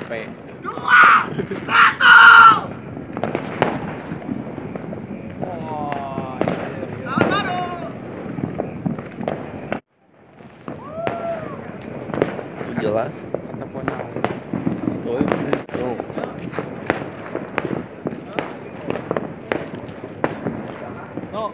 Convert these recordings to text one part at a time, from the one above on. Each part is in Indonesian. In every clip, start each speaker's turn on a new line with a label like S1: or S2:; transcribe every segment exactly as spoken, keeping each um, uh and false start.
S1: P.
S2: Dua, satu.
S1: Oh,
S2: Lawan baru.
S3: Itu jelas.
S1: telepon naon.
S3: Tuh, tuh.
S1: No.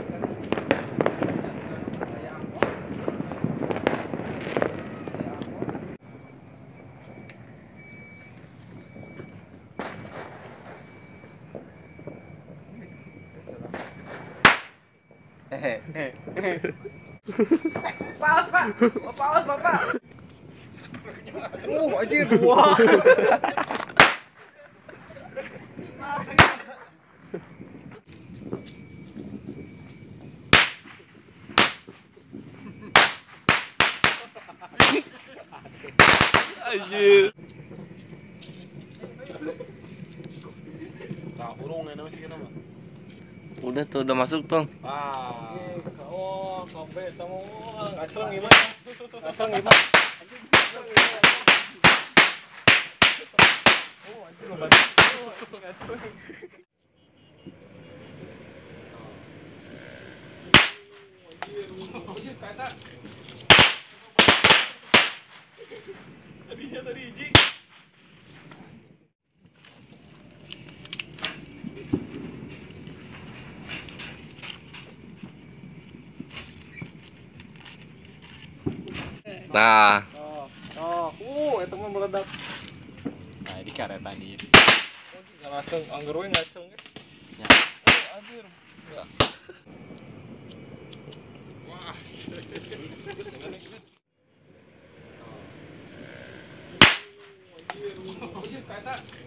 S2: Paus, Pak. Oh, paus, Bapak.
S1: Uh, anjir dua.
S3: Anjir.
S1: Nah, urung ya namanya kita mah.
S3: Udah tuh, udah masuk tuh.
S1: Ah. Oh, kope tamu ngaceng gimana? Ngaceng gimana? Oh, anjir lo bantu. Ngaceng. Anjir, kata. Tadinya tadi hiji.
S3: Nah,
S1: Oh, oh, uh, itu mah meledak.
S4: Nah, di karet tadi.
S1: Oh, nggak ngaceng, anggar we ngaceng.
S4: Ya.
S1: Oh, anjir. Enggak. Wah. Terus enggak nih, terus. Oh, anjir. Anjir, kata.